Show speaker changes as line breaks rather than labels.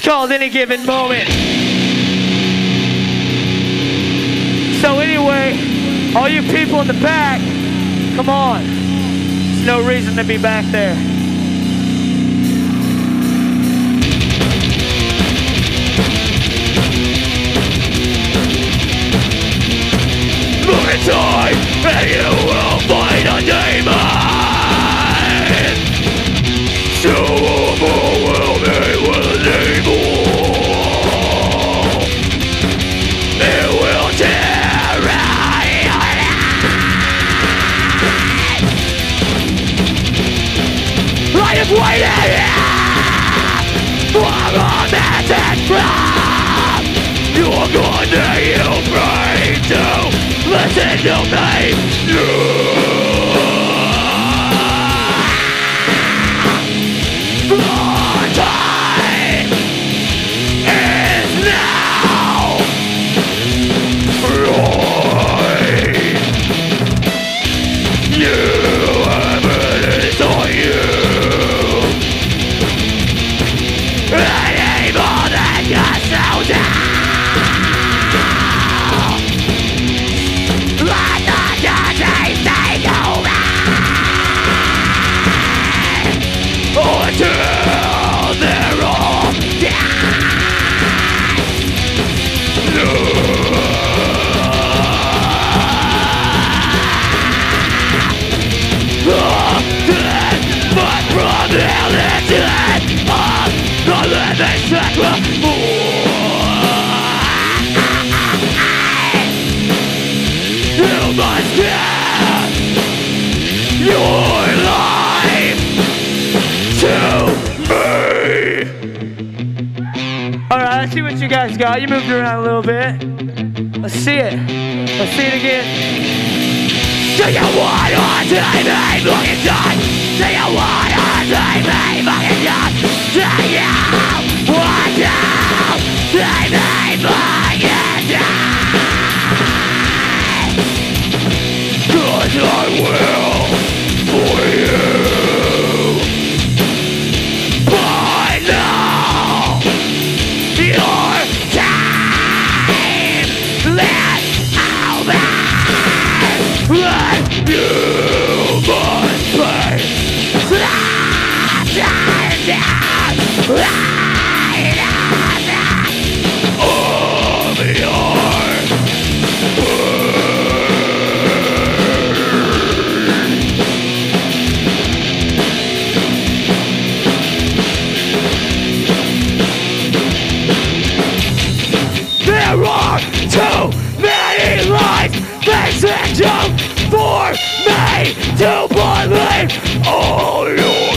It's called Any Given Moment. So anyway, all you people in the back, come on. There's no reason to be back there. Look inside and you will find a demon. So overwhelming with evil. It will tear out your life. I have waited for a message from your God that you pray to. Listen to me. The time is now. Right. You have it on you. An evil that gets so down. Until they're all dead. But from the dead of the living sacrifice, you must give your life to me. Alright, let's see what you guys got. You moved around a little bit. Let's see it. Let's see it again. Do you want to take me fucking done? Do you want to take me fucking done? Do you want to take me fucking done? 'Cause I will for you. You must pay. Of your there are too many lies fixing you for me to believe all your